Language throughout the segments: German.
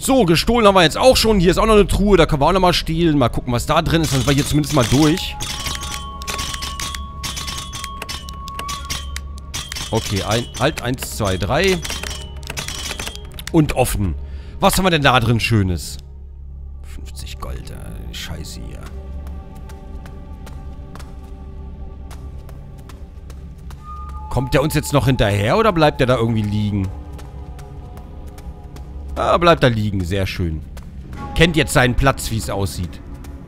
So, gestohlen haben wir jetzt auch schon. Hier ist auch noch eine Truhe, da können wir auch noch mal stehlen. Mal gucken, was da drin ist. Dann sind wir hier zumindest mal durch. Okay, halt, 1, 2, 3. Und offen. Was haben wir denn da drin Schönes? 50 Gold, Scheiße hier. Kommt der uns jetzt noch hinterher oder bleibt der da irgendwie liegen? Ah, bleibt da liegen. Sehr schön. Kennt jetzt seinen Platz, wie es aussieht.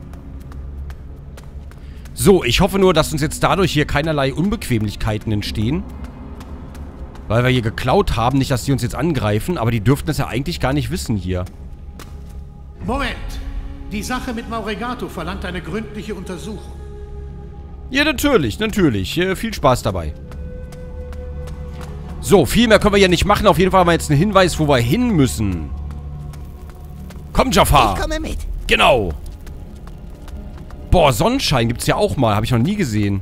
So, ich hoffe nur, dass uns jetzt dadurch hier keinerlei Unbequemlichkeiten entstehen. Weil wir hier geklaut haben. Nicht, dass die uns jetzt angreifen, aber die dürften das ja eigentlich gar nicht wissen hier. Moment! Die Sache mit Mauregato verlangt eine gründliche Untersuchung. Ja, natürlich, natürlich. Viel Spaß dabei. So, viel mehr können wir hier nicht machen. Auf jeden Fall haben wir jetzt einen Hinweis, wo wir hin müssen. Komm, Jafar. Ich komme mit. Genau. Boah, Sonnenschein gibt's ja auch mal. Habe ich noch nie gesehen.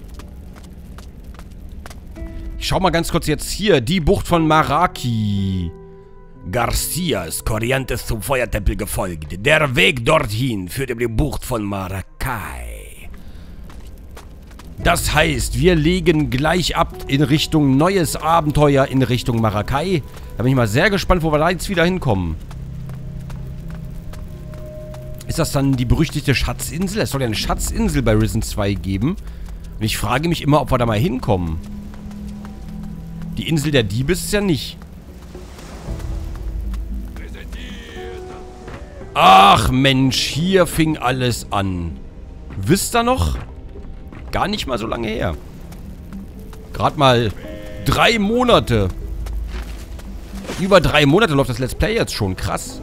Ich schau mal ganz kurz jetzt hier. Die Bucht von Maraki. Garcia ist Corrientes zum Feuertempel gefolgt. Der Weg dorthin führt über die Bucht von Maracay. Das heißt, wir legen gleich ab in Richtung neues Abenteuer in Richtung Maracay. Da bin ich mal sehr gespannt, wo wir da jetzt wieder hinkommen. Ist das dann die berüchtigte Schatzinsel? Es soll ja eine Schatzinsel bei Risen 2 geben. Und ich frage mich immer, ob wir da mal hinkommen. Die Insel der Diebe ist es ja nicht. Ach Mensch, hier fing alles an. Wisst ihr noch? Gar nicht mal so lange her. Gerade mal 3 Monate. Über 3 Monate läuft das Let's Play jetzt schon. Krass.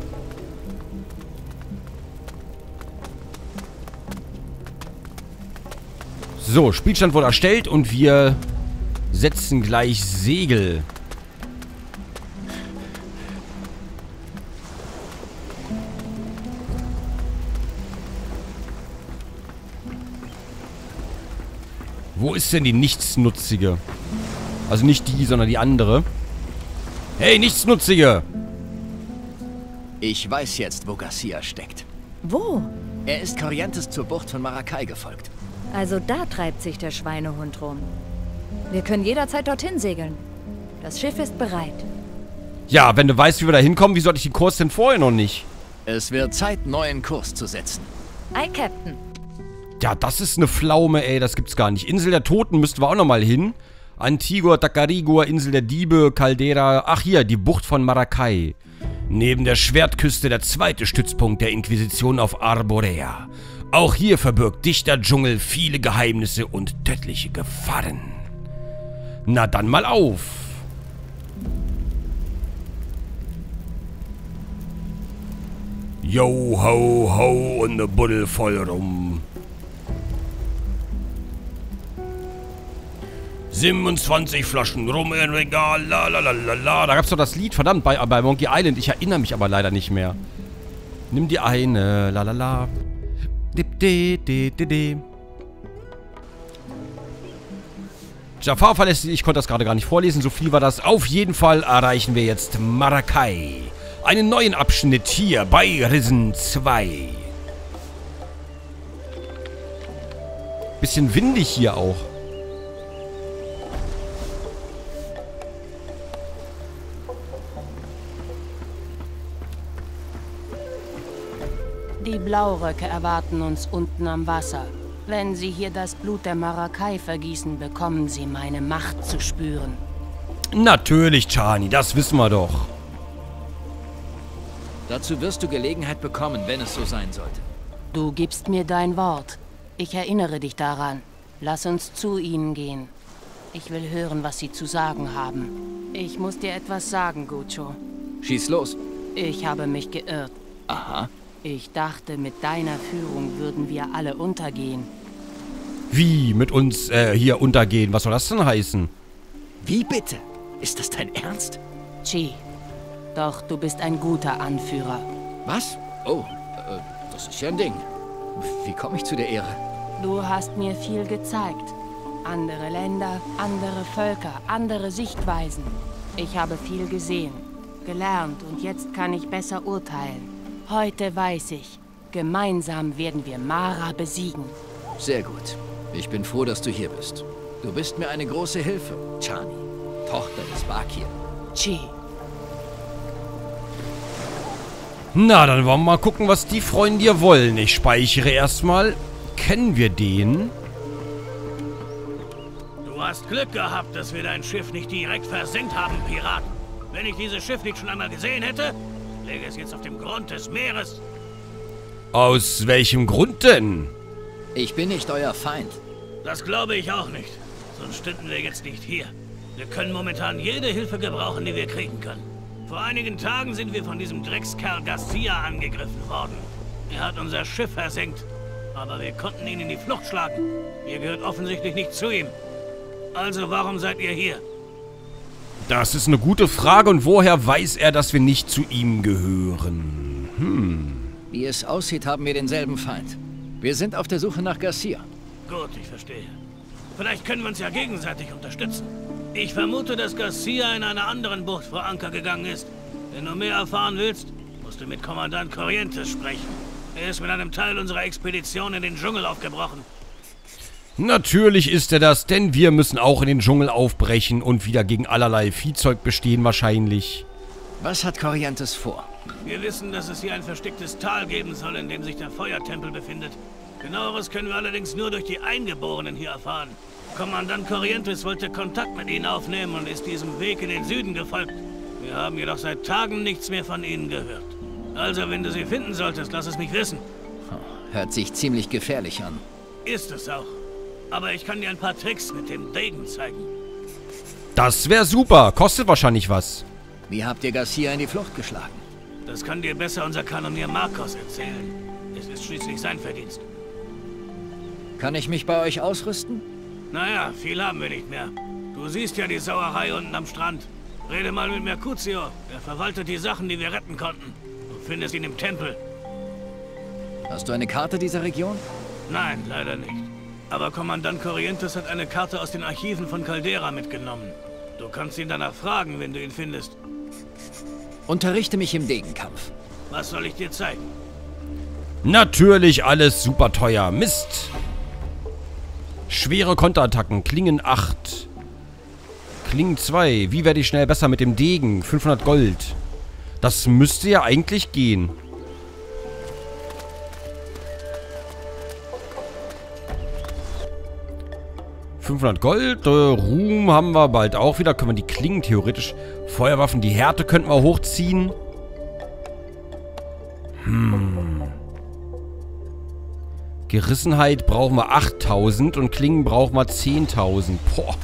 So, Spielstand wurde erstellt und wir setzen gleich Segel. Wo ist denn die Nichtsnutzige? Also nicht die, sondern die andere. Hey, Nichtsnutzige! Ich weiß jetzt, wo Garcia steckt. Wo? Er ist Corrientes zur Bucht von Maracay gefolgt. Also da treibt sich der Schweinehund rum. Wir können jederzeit dorthin segeln. Das Schiff ist bereit. Ja, wenn du weißt, wie wir da hinkommen, wieso hatte ich den Kurs denn vorher noch nicht? Es wird Zeit, neuen Kurs zu setzen. Ei, Captain. Ja, das ist eine Pflaume, ey, das gibt's gar nicht. Insel der Toten müssten wir auch nochmal hin. Antigua, Tacarigua, Insel der Diebe, Caldera. Ach hier, die Bucht von Maracay. Neben der Schwertküste der zweite Stützpunkt der Inquisition auf Arborea. Auch hier verbirgt dichter Dschungel viele Geheimnisse und tödliche Gefahren. Na dann mal auf. Yo, ho, ho und ne Buddel voll rum. 27 Flaschen Rum im Regal, la la la la la. Da gab's doch das Lied, verdammt, bei Monkey Island. Ich erinnere mich aber leider nicht mehr. Nimm die eine, la la la. Dip, de, de, de, de. Jafar verlässt, ich konnte das gerade gar nicht vorlesen, so viel war das. Auf jeden Fall erreichen wir jetzt Maracay. Einen neuen Abschnitt hier bei Risen 2. Bisschen windig hier auch. Die Blauröcke erwarten uns unten am Wasser. Wenn Sie hier das Blut der Maracay vergießen, bekommen Sie meine Macht zu spüren. Natürlich, Chani, das wissen wir doch. Dazu wirst du Gelegenheit bekommen, wenn es so sein sollte. Du gibst mir dein Wort. Ich erinnere dich daran. Lass uns zu ihnen gehen. Ich will hören, was sie zu sagen haben. Ich muss dir etwas sagen, Gucho. Schieß los. Ich habe mich geirrt. Aha. Ich dachte, mit deiner Führung würden wir alle untergehen. Wie mit uns hier untergehen? Was soll das denn heißen? Wie bitte? Ist das dein Ernst? Chi. Doch du bist ein guter Anführer. Was? Oh, das ist ja ein Ding. Wie komme ich zu der Ehre? Du hast mir viel gezeigt. Andere Länder, andere Völker, andere Sichtweisen. Ich habe viel gesehen, gelernt und jetzt kann ich besser urteilen. Heute weiß ich, gemeinsam werden wir Mara besiegen. Sehr gut. Ich bin froh, dass du hier bist. Du bist mir eine große Hilfe, Chani, Tochter des Bakir. Chi. Na, dann wollen wir mal gucken, was die Freunde hier wollen. Ich speichere erstmal. Kennen wir den? Du hast Glück gehabt, dass wir dein Schiff nicht direkt versenkt haben, Pirat. Wenn ich dieses Schiff nicht schon einmal gesehen hätte, läge es jetzt auf dem Grund des Meeres. Aus welchem Grund denn? Ich bin nicht euer Feind. Das glaube ich auch nicht. Sonst stünden wir jetzt nicht hier. Wir können momentan jede Hilfe gebrauchen, die wir kriegen können. Vor einigen Tagen sind wir von diesem Dreckskerl Garcia angegriffen worden. Er hat unser Schiff versenkt. Aber wir konnten ihn in die Flucht schlagen. Ihr gehört offensichtlich nicht zu ihm. Also warum seid ihr hier? Das ist eine gute Frage. Und woher weiß er, dass wir nicht zu ihm gehören? Wie es aussieht, haben wir denselben Feind. Wir sind auf der Suche nach Garcia. Gut, ich verstehe. Vielleicht können wir uns ja gegenseitig unterstützen. Ich vermute, dass Garcia in einer anderen Bucht vor Anker gegangen ist. Wenn du mehr erfahren willst, musst du mit Kommandant Corrientes sprechen. Er ist mit einem Teil unserer Expedition in den Dschungel aufgebrochen. Natürlich ist er das, denn wir müssen auch in den Dschungel aufbrechen und wieder gegen allerlei Viehzeug bestehen wahrscheinlich. Was hat Corrientes vor? Wir wissen, dass es hier ein verstecktes Tal geben soll, in dem sich der Feuertempel befindet. Genaueres können wir allerdings nur durch die Eingeborenen hier erfahren. Kommandant Corrientes wollte Kontakt mit ihnen aufnehmen und ist diesem Weg in den Süden gefolgt. Wir haben jedoch seit Tagen nichts mehr von ihnen gehört. Also, wenn du sie finden solltest, lass es mich wissen. Hört sich ziemlich gefährlich an. Ist es auch. Aber ich kann dir ein paar Tricks mit dem Degen zeigen. Das wäre super. Kostet wahrscheinlich was. Wie habt ihr Garcia in die Flucht geschlagen? Das kann dir besser unser Kanonier Marcos erzählen. Es ist schließlich sein Verdienst. Kann ich mich bei euch ausrüsten? Naja, viel haben wir nicht mehr. Du siehst ja die Sauerei unten am Strand. Rede mal mit Mercutio. Er verwaltet die Sachen, die wir retten konnten. Du findest ihn im Tempel. Hast du eine Karte dieser Region? Nein, leider nicht. Aber Kommandant Corrientes hat eine Karte aus den Archiven von Caldera mitgenommen. Du kannst ihn danach fragen, wenn du ihn findest. Unterrichte mich im Degenkampf. Was soll ich dir zeigen? Natürlich alles super teuer. Mist. Schwere Konterattacken. Klingen 8. Klingen 2. Wie werde ich schnell besser mit dem Degen? 500 Gold. Das müsste ja eigentlich gehen. $500 Gold. Ruhm haben wir bald auch wieder. Können wir die Klingen theoretisch... Feuerwaffen, die Härte könnten wir hochziehen. Gerissenheit brauchen wir 8.000 und Klingen brauchen wir 10.000. Boah.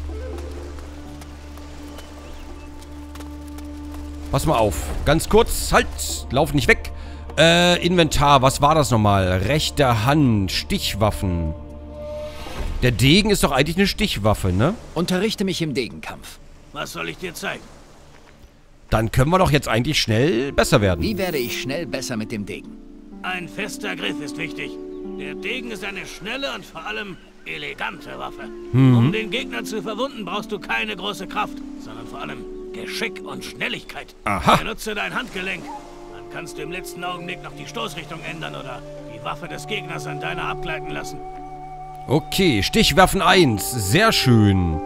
Pass mal auf. Ganz kurz. Halt. Lauf nicht weg. Inventar. Was war das nochmal? Rechte Hand. Stichwaffen. Der Degen ist doch eigentlich eine Stichwaffe, ne? Unterrichte mich im Degenkampf. Was soll ich dir zeigen? Dann können wir doch jetzt eigentlich schnell besser werden. Wie werde ich schnell besser mit dem Degen? Ein fester Griff ist wichtig. Der Degen ist eine schnelle und vor allem elegante Waffe. Um den Gegner zu verwunden, brauchst du keine große Kraft, sondern vor allem Geschick und Schnelligkeit. Aha. Benutze dein Handgelenk. Dann kannst du im letzten Augenblick noch die Stoßrichtung ändern oder die Waffe des Gegners an deiner abgleiten lassen. Okay, Stichwaffen 1. Sehr schön.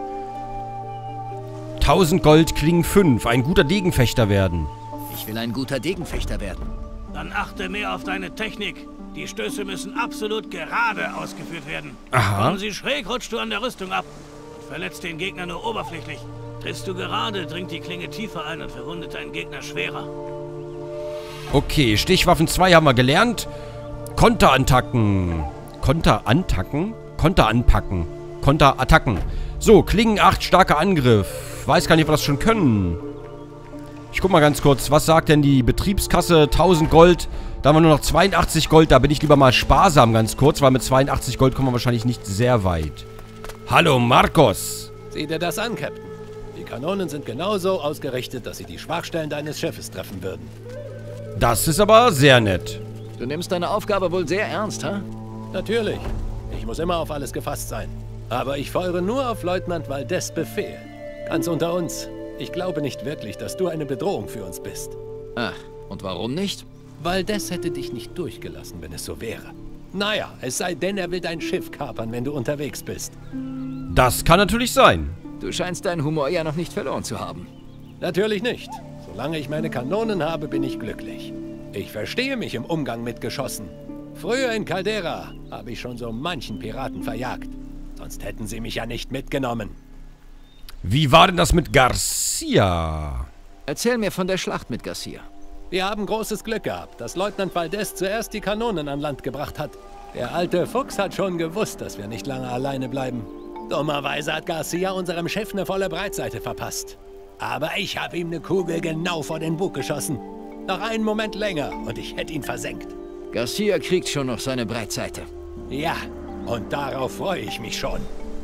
1000 Gold, Klingen 5. Ein guter Degenfechter werden. Ich will ein guter Degenfechter werden. Dann achte mehr auf deine Technik. Die Stöße müssen absolut gerade ausgeführt werden. Aha. Kommen sie schräg, rutschst du an der Rüstung ab und verletzt den Gegner nur oberflächlich. Triffst du gerade, dringt die Klinge tiefer ein und verwundet deinen Gegner schwerer. Okay, Stichwaffen 2 haben wir gelernt. Konterattacken. Konterattacken? Konteranpacken. Konterattacken. So, Klingen 8, starker Angriff. Weiß gar nicht, ob wir das schon können. Ich guck mal ganz kurz. Was sagt denn die Betriebskasse? 1000 Gold. Da haben wir nur noch 82 Gold. Da bin ich lieber mal sparsam ganz kurz, weil mit 82 Gold kommen wir wahrscheinlich nicht sehr weit. Hallo, Marcos. Sieh dir das an, Captain. Die Kanonen sind genauso ausgerichtet, dass sie die Schwachstellen deines Schiffes treffen würden. Das ist aber sehr nett. Du nimmst deine Aufgabe wohl sehr ernst, ha? Natürlich. Ich muss immer auf alles gefasst sein. Aber ich folge nur auf Leutnant Valdez Befehl. Ganz unter uns. Ich glaube nicht wirklich, dass du eine Bedrohung für uns bist. Ach, und warum nicht? Valdez hätte dich nicht durchgelassen, wenn es so wäre. Naja, es sei denn, er will dein Schiff kapern, wenn du unterwegs bist. Das kann natürlich sein. Du scheinst deinen Humor ja noch nicht verloren zu haben. Natürlich nicht. Solange ich meine Kanonen habe, bin ich glücklich. Ich verstehe mich im Umgang mit Geschossen. Früher in Caldera habe ich schon so manchen Piraten verjagt. Sonst hätten sie mich ja nicht mitgenommen. Wie war denn das mit Garcia? Erzähl mir von der Schlacht mit Garcia. Wir haben großes Glück gehabt, dass Leutnant Valdez zuerst die Kanonen an Land gebracht hat. Der alte Fuchs hat schon gewusst, dass wir nicht lange alleine bleiben. Dummerweise hat Garcia unserem Schiff eine volle Breitseite verpasst. Aber ich habe ihm eine Kugel genau vor den Bug geschossen. Noch einen Moment länger und ich hätte ihn versenkt. Garcia kriegt schon noch seine Breitseite. Ja, und darauf freue ich mich schon.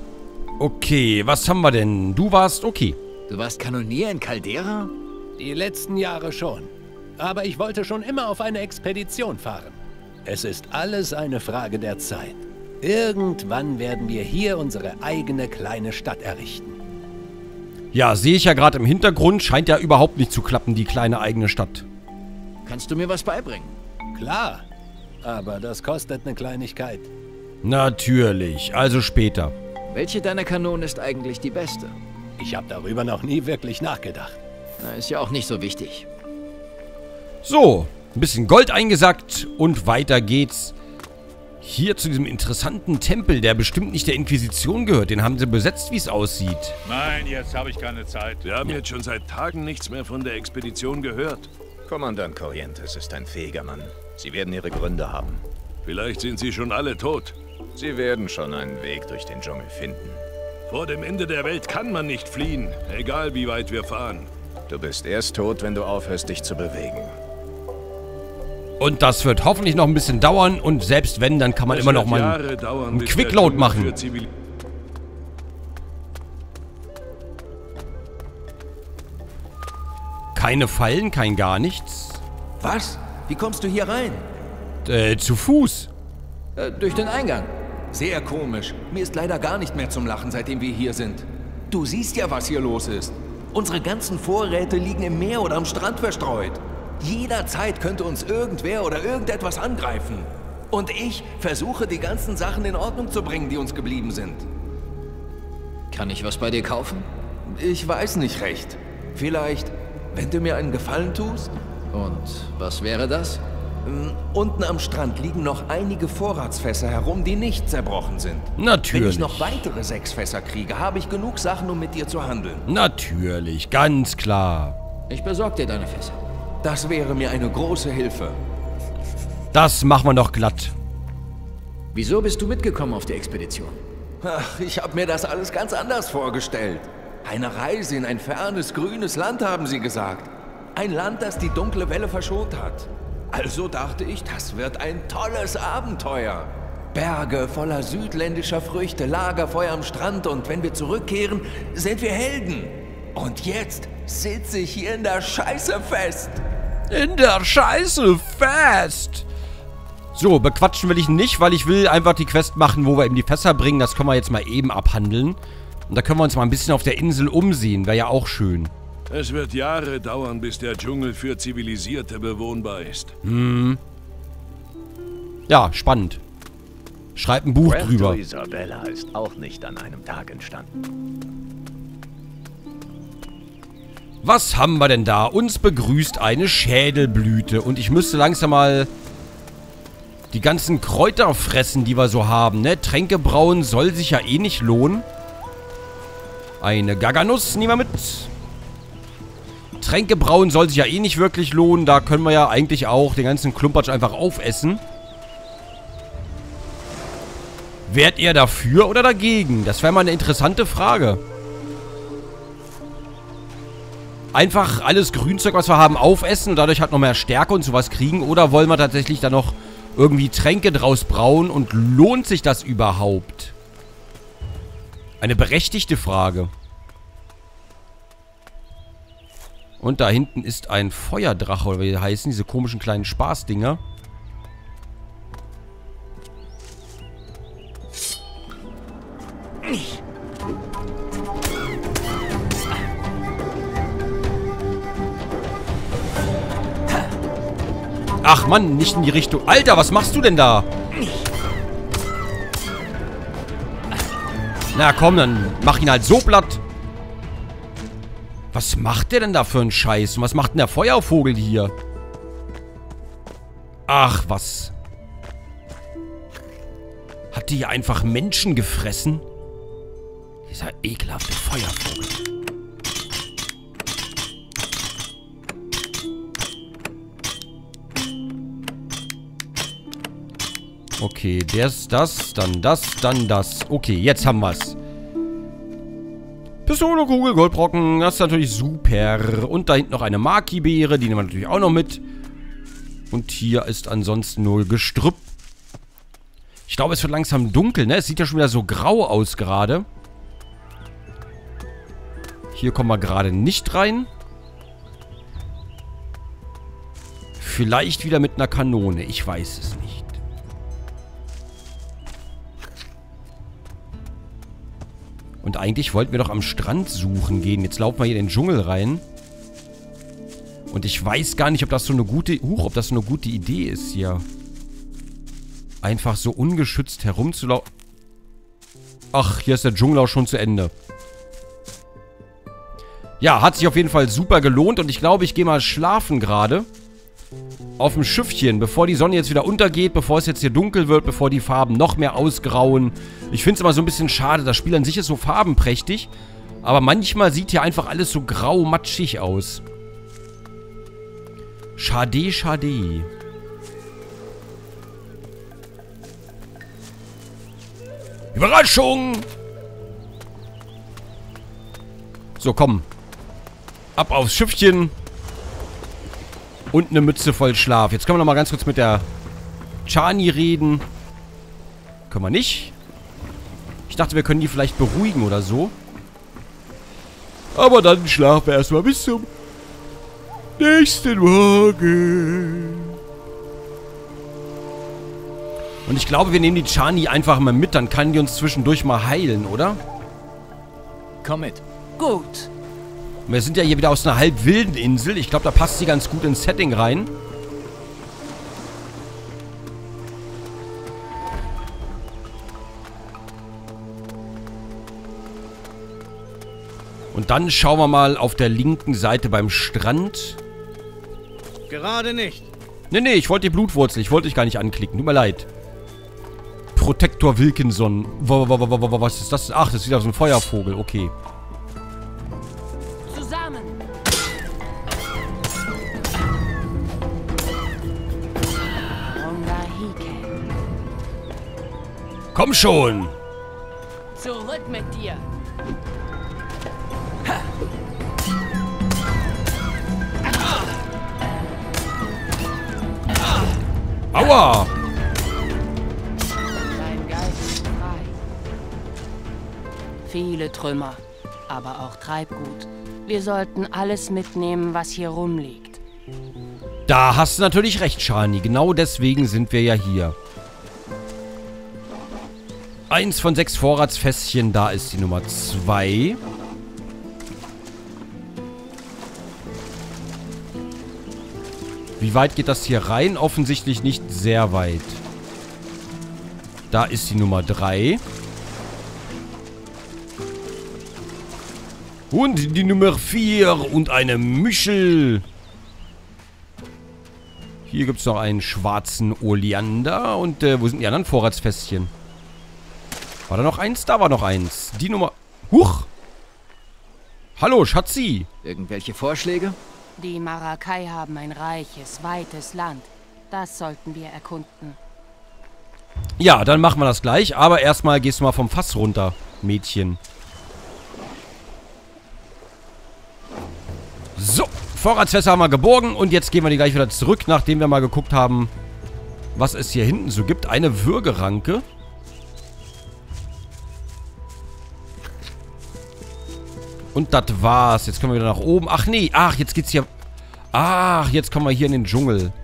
Okay, was haben wir denn? Du warst okay. Du warst Kanonier in Caldera? Die letzten Jahre schon. Aber ich wollte schon immer auf eine Expedition fahren. Es ist alles eine Frage der Zeit. Irgendwann werden wir hier unsere eigene kleine Stadt errichten. Ja, sehe ich ja gerade im Hintergrund. Scheint ja überhaupt nicht zu klappen, die kleine eigene Stadt. Kannst du mir was beibringen? Klar, aber das kostet eine Kleinigkeit. Natürlich, also später. Welche deiner Kanonen ist eigentlich die beste? Ich habe darüber noch nie wirklich nachgedacht. Na, ist ja auch nicht so wichtig. So, ein bisschen Gold eingesackt und weiter geht's. Hier zu diesem interessanten Tempel, der bestimmt nicht der Inquisition gehört. Den haben sie besetzt, wie es aussieht. Nein, jetzt habe ich keine Zeit. Wir haben jetzt schon seit Tagen nichts mehr von der Expedition gehört. Kommandant Corrientes ist ein fähiger Mann. Sie werden ihre Gründe haben. Vielleicht sind sie schon alle tot. Sie werden schon einen Weg durch den Dschungel finden. Vor dem Ende der Welt kann man nicht fliehen, egal wie weit wir fahren. Du bist erst tot, wenn du aufhörst, dich zu bewegen. Und das wird hoffentlich noch ein bisschen dauern. Und selbst wenn, dann kann man immer noch mal einen Quickload machen. Keine Fallen, kein gar nichts. Was? Wie kommst du hier rein? Zu Fuß. Durch den Eingang. Sehr komisch. Mir ist leider gar nicht mehr zum Lachen, seitdem wir hier sind. Du siehst ja, was hier los ist. Unsere ganzen Vorräte liegen im Meer oder am Strand verstreut. Jederzeit könnte uns irgendwer oder irgendetwas angreifen. Und ich versuche, die ganzen Sachen in Ordnung zu bringen, die uns geblieben sind. Kann ich was bei dir kaufen? Ich weiß nicht recht. Vielleicht, wenn du mir einen Gefallen tust? Und was wäre das? Unten am Strand liegen noch einige Vorratsfässer herum, die nicht zerbrochen sind. Natürlich. Wenn ich noch weitere 6 Fässer kriege, habe ich genug Sachen, um mit dir zu handeln. Natürlich, ganz klar. Ich besorge dir deine Fässer. Das wäre mir eine große Hilfe. Das machen wir doch glatt. Wieso bist du mitgekommen auf die Expedition? Ach, ich habe mir das alles ganz anders vorgestellt. Eine Reise in ein fernes, grünes Land, haben sie gesagt. Ein Land, das die dunkle Welle verschont hat. Also dachte ich, das wird ein tolles Abenteuer. Berge voller südländischer Früchte, Lagerfeuer am Strand und wenn wir zurückkehren, sind wir Helden. Und jetzt sitze ich hier in der Scheiße fest. In der Scheiße fest. So, bequatschen will ich nicht, weil ich will einfach die Quest machen, wo wir eben die Fässer bringen. Das können wir jetzt mal eben abhandeln. Und da können wir uns mal ein bisschen auf der Insel umsehen. Wäre ja auch schön. Es wird Jahre dauern, bis der Dschungel für Zivilisierte bewohnbar ist. Ja, spannend. Schreib ein Buch drüber. Isabella ist auch nicht an einem Tag entstanden. Was haben wir denn da? Uns begrüßt eine Schädelblüte. Und ich müsste langsam mal die ganzen Kräuter fressen, die wir so haben, ne? Tränke brauen soll sich ja eh nicht lohnen. Eine Gaganuss nehmen wir mit. Tränke brauen soll sich ja eh nicht wirklich lohnen. Da können wir ja eigentlich auch den ganzen Klumpatsch einfach aufessen. Wärt ihr dafür oder dagegen? Das wäre mal eine interessante Frage. Einfach alles Grünzeug, was wir haben, aufessen und dadurch halt noch mehr Stärke und sowas kriegen? Oder wollen wir tatsächlich da noch irgendwie Tränke draus brauen und lohnt sich das überhaupt? Eine berechtigte Frage. Und da hinten ist ein Feuerdrache, oder wie die heißen, diese komischen kleinen Spaßdinger. Ach Mann, nicht in die Richtung. Alter, was machst du denn da? Na komm, dann mach ihn halt so platt. Was macht der denn da für einen Scheiß? Und was macht denn der Feuervogel hier? Ach, was? Hat die hier einfach Menschen gefressen? Dieser ekelhafte Feuervogel. Okay, der ist das, dann das, dann das. Okay, jetzt haben wir's. Pistole, Kugel, Goldbrocken. Das ist natürlich super. Und da hinten noch eine Maki-Beere. Die nehmen wir natürlich auch noch mit. Und hier ist ansonsten nur Gestrüpp. Ich glaube, es wird langsam dunkel, ne? Es sieht ja schon wieder so grau aus gerade. Hier kommen wir gerade nicht rein. Vielleicht wieder mit einer Kanone. Ich weiß es nicht. Und eigentlich wollten wir doch am Strand suchen gehen. Jetzt laufen wir hier in den Dschungel rein. Und ich weiß gar nicht, ob das so eine gute... ob das so eine gute Idee ist hier. Einfach so ungeschützt herumzulaufen. Ach, hier ist der Dschungel auch schon zu Ende. Ja, hat sich auf jeden Fall super gelohnt. Und ich glaube, ich gehe mal schlafen gerade. Auf dem Schiffchen, bevor die Sonne jetzt wieder untergeht, bevor es jetzt hier dunkel wird, bevor die Farben noch mehr ausgrauen. Ich finde es immer so ein bisschen schade. Das Spiel an sich ist so farbenprächtig. Aber manchmal sieht hier einfach alles so grau matschig aus. Schade, schade. Überraschung! So, komm. Ab aufs Schiffchen. Und eine Mütze voll Schlaf. Jetzt können wir noch mal ganz kurz mit der Chani reden. Können wir nicht. Ich dachte, wir können die vielleicht beruhigen oder so. Aber dann schlafen wir erstmal bis zum nächsten Morgen. Und ich glaube, wir nehmen die Chani einfach mal mit. Dann kann die uns zwischendurch mal heilen, oder? Komm mit. Gut. Wir sind ja hier wieder aus einer halb wilden Insel. Ich glaube, da passt sie ganz gut ins Setting rein. Und dann schauen wir mal auf der linken Seite beim Strand. Gerade nicht. Nee, ich wollte die Blutwurzel. Ich wollte dich gar nicht anklicken. Tut mir leid. Protektor Wilkinson. Was ist das? Ach, das ist wieder so ein Feuervogel. Okay. Zusammen. Komm schon. Zurück mit dir. Aua! Dein Geist ist frei. Viele Trümmer, aber auch Treibgut. Wir sollten alles mitnehmen, was hier rumliegt. Da hast du natürlich recht, Chani. Genau deswegen sind wir ja hier. 1 von 6 Vorratsfässchen, da ist die Nummer 2. Wie weit geht das hier rein? Offensichtlich nicht sehr weit. Da ist die Nummer 3. Und die Nummer 4 und eine Mischel. Hier gibt es noch einen schwarzen Oleander. Und wo sind die anderen Vorratsfässchen? War da noch eins? Da war noch eins. Die Nummer... Huch! Hallo, Schatzi. Irgendwelche Vorschläge? Die Maracay haben ein reiches, weites Land. Das sollten wir erkunden. Ja, dann machen wir das gleich. Aber erstmal gehst du mal vom Fass runter, Mädchen. So, Vorratsfässer haben wir geborgen. Und jetzt gehen wir die gleich wieder zurück, nachdem wir mal geguckt haben, was es hier hinten so gibt. Eine Würgeranke. Und das war's. Jetzt können wir wieder nach oben. Ach nee. Ach, jetzt geht's hier... Ach, jetzt kommen wir hier in den Dschungel.